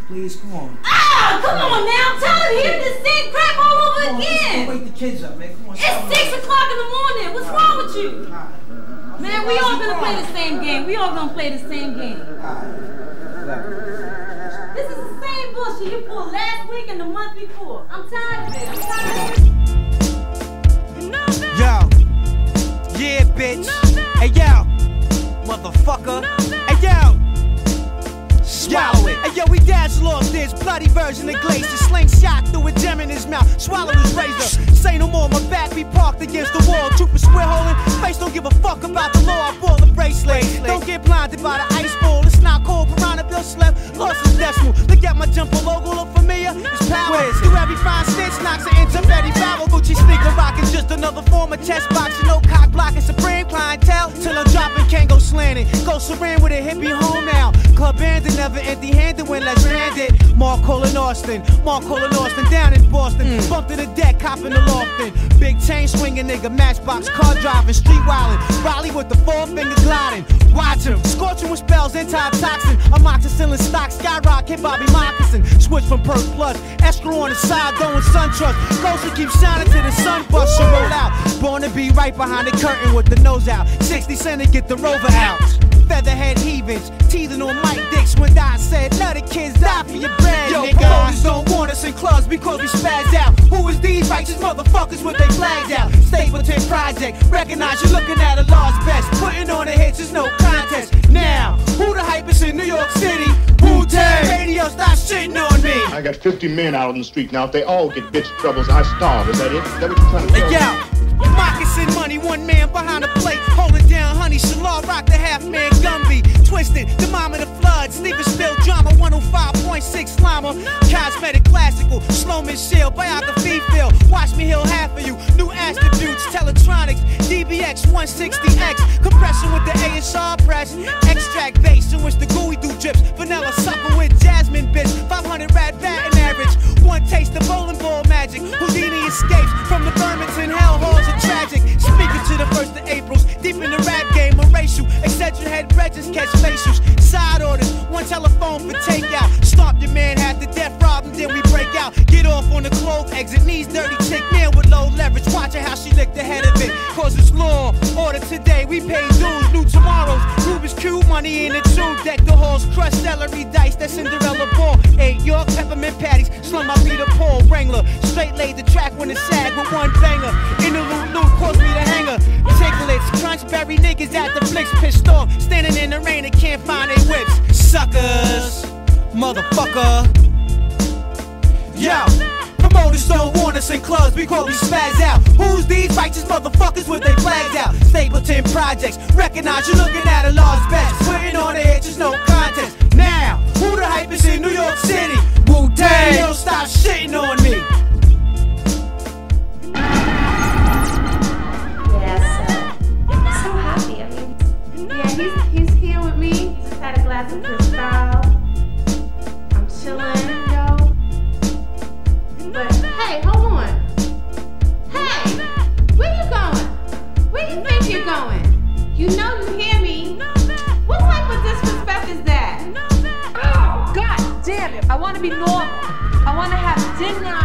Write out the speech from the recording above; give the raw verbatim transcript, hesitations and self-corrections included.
Please, come on. Ah, come on now. I'm tired of hearing the same crap all over come on, again. Wake the kids up, man. Come on. It's six o'clock in the morning. What's wrong with you? Man, we all gonna play the same game. We all gonna play the same game. This is the same bullshit you pulled last week and the month before. I'm tired of it. I'm tired of it. Yo. Yeah, bitch. Hey, yo. Motherfucker. Hey, yo. Swallow it. Hey, yo, we dazzle off this bloody version of glacier. Slingshot through a gem in his mouth. Swallow his razor. Say no more, my back be parked against the wall. Trooper square holding. Face don't give a fuck about the law. I ball a bracelet. Don't get blinded by the ice ball. It's not cold. Piranha Bill slept. Lost his decimal. Look at my jumper logo. Look familiar. It's power. Do every fine stitch. Knocks an inch of Eddie Foul. Gucci sneaker rockin'. Just another form of chest boxing. No cock blocking. Supreme clientele. Till I'm dropping. Can't go slanting. Go serene with a hippie home now. Club bandit. Never empty handed when less stranded. Mark Colin Austin. Mark Colin Austin. Down in Boston. Mm. Bumped to the deck. Copping the Lofton. Big chain swinging nigga, matchbox, car driving, street wildin', Raleigh with the four finger gliding. Watch him, scorching with spells, anti-toxin, amoxicillin stock, skyrocket, Bobby Moccasin. Switch from Perk Plus, escrow on the side, going SunTrust. Ghost will keep shining till the sun busts and roll out. Born to be right behind the curtain with the nose out. sixty cent to get the rover out. Featherhead heavings, teething on Mike Dix when I said, let the kids die for your bread, yo, nigga. Promoters don't want us in clubs because we spazzed out. Who is these righteous motherfuckers with they flags out? Stapleton Project, recognize you're looking at a large best. Putting on the hits is no contest. Now, who the hype is in New York City? Wu-Tang! Radio, stop shitting on me. I got fifty men out on the street now. If they all get bitch troubles, I starve. Is that it? Is that what you're trying to tell me? Hey, yo. Moccasin money, one man behind the plate, holding down honey. Shalal rock the half man Gumby, twisted, the mom of the flood, sneaker spill drama, one oh five point six Slimer, cosmetic classical, Sloman shield, biography fill, watch me heal half of you, new attributes, Teletronics, D B X one sixty X, compression with the A S R press, extract bass in which the gooey do drips, vanilla supper with jasmine bits, five hundred rat batting average, one taste of bowling ball magic, Houdini escapes from the Birmingham hell halls of tragic, speaking to the first of Aprils, deep in the rap game, a racial, eccentric head bridges catch facials, side orders, one telephone for takeout, stomp your man half to death, rob him, then we break out, get off on the clothes, exit, knees dirty chick, man with low leverage, watching how she licked the head of it, cause it's law, order today, we pay dues, new tomorrows, Rubik's Cube, money in the tube, deck the halls, crushed celery dice, that Cinderella ball, eight York peppermint patties, slum I beat a Paul Wrangler, straight laid the track when it sag with one banger, interlude loop, caused me to hanger, Ticklets, crunch berry niggas at the flicks, pissed off, standing in the rain and can't find their whips, suckers, motherfucker, yo. Promoters don't want us in clubs because we spaz out. Who's these righteous motherfuckers with they flags out? Stapleton Projects, recognize you're looking at a large best. Putting on the edges, no contest. Now, who the hype is in New York City? Wu-Tang, don't stop shitting on me. Yeah, so, I'm so happy. I mean, yeah, he's, he's here with me. Just had a glass of Cristal. I'm chilling. But hey, hold on. Hey, where you going? Where you think you're going? You know you hear me. What type of disrespect is that? Oh, God damn it. I want to be normal. I want to have dinner